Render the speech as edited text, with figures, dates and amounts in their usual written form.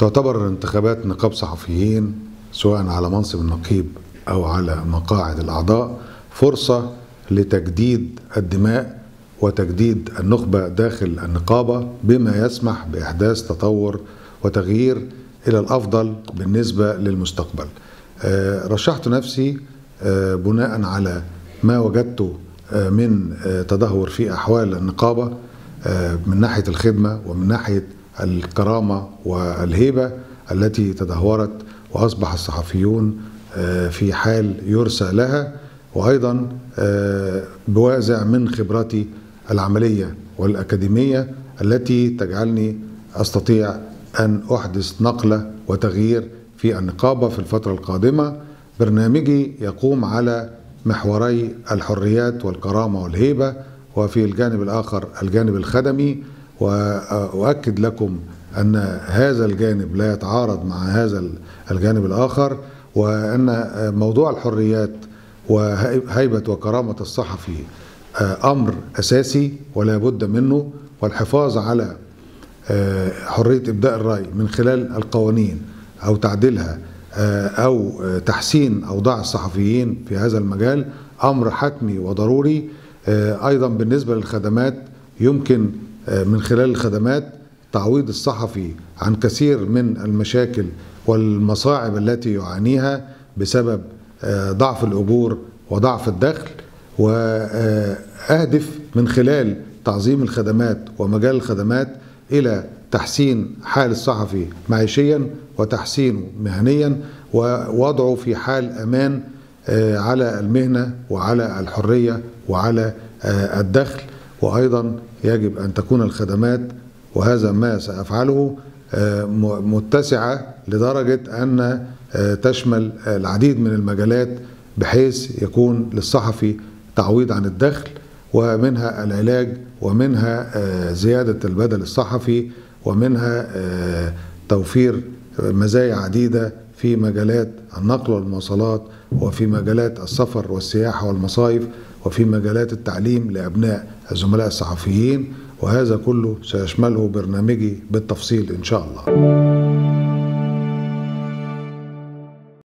تعتبر انتخابات نقابة صحفيين سواء على منصب النقيب أو على مقاعد الأعضاء فرصة لتجديد الدماء وتجديد النخبة داخل النقابة، بما يسمح بإحداث تطور وتغيير إلى الأفضل بالنسبة للمستقبل. رشحت نفسي بناء على ما وجدته من تدهور في أحوال النقابة من ناحية الخدمة ومن ناحية الكرامة والهيبة التي تدهورت، وأصبح الصحفيون في حال يرثى لها، وأيضا بوازع من خبرتي العملية والأكاديمية التي تجعلني أستطيع أن أحدث نقلة وتغيير في النقابة في الفترة القادمة. برنامجي يقوم على محوري الحريات والكرامة والهيبة، وفي الجانب الآخر الجانب الخدمي، وأؤكد لكم أن هذا الجانب لا يتعارض مع هذا الجانب الآخر، وأن موضوع الحريات وهيبة وكرامة الصحفي أمر أساسي ولا بد منه، والحفاظ على حرية إبداء الرأي من خلال القوانين أو تعديلها أو تحسين أوضاع الصحفيين في هذا المجال أمر حتمي وضروري. أيضا بالنسبة للخدمات، يمكن من خلال الخدمات تعويض الصحفي عن كثير من المشاكل والمصاعب التي يعانيها بسبب ضعف الأجور وضعف الدخل، وأهدف من خلال تعظيم الخدمات ومجال الخدمات إلى تحسين حال الصحفي معيشيا وتحسينه مهنيا ووضعه في حال أمان على المهنة وعلى الحرية وعلى الدخل. وأيضا يجب أن تكون الخدمات، وهذا ما سأفعله، متسعة لدرجة أن تشمل العديد من المجالات، بحيث يكون للصحفي تعويض عن الدخل، ومنها العلاج، ومنها زيادة البدل الصحفي، ومنها توفير مزايا عديدة في مجالات النقل والمواصلات، وفي مجالات السفر والسياحة والمصايف، وفي مجالات التعليم لأبناء الزملاء الصحفيين، وهذا كله سيشمله برنامجي بالتفصيل إن شاء الله.